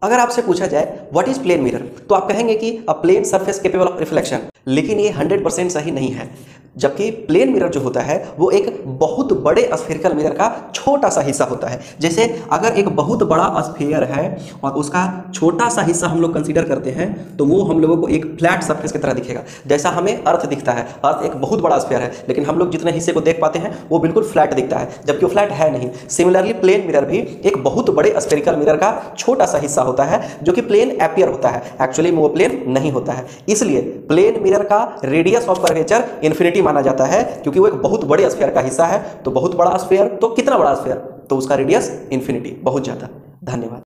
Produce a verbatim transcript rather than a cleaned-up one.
अगर आपसे पूछा जाए व्हाट इज प्लेन मिरर, तो आप कहेंगे कि a plane surface capable of reflection, लेकिन ये हंड्रेड परसेंट सही नहीं है। जबकि प्लेन मिरर जो होता है वो एक बहुत बड़े स्फेरिकल मिरर का छोटा सा हिस्सा होता है। जैसे अगर एक बहुत बड़ा स्फीयर है और उसका छोटा सा हिस्सा हम लोग कंसीडर करते हैं तो वो हम लोगों को एक फ्लैट सरफेस की तरह दिखेगा। जैसा हमें अर्थ दिखता है, अर्थ एक बहुत बड़ा स्फीयर है, लेकिन हम लोग जितने हिस्से को देख पाते हैं वो बिल्कुल फ्लैट दिखता है, जबकि वो फ्लैट है नहीं। सिमिलरली प्लेन मिरर भी एक बहुत बड़े स्फेरिकल मिरर का छोटा सा हिस्सा होता है जो कि प्लेन अपीयर होता है, एक्चुअली में वो प्लेन नहीं होता है। इसलिए प्लेन मिरर का रेडियस ऑफ कर्वेचर इन्फिनिटी माना जाता है, क्योंकि वो एक बहुत बड़े स्फीयर का हिस्सा है। तो बहुत बड़ा स्फीयर तो कितना बड़ा स्फीयर, तो उसका रेडियस इन्फिनिटी, बहुत ज्यादा। धन्यवाद।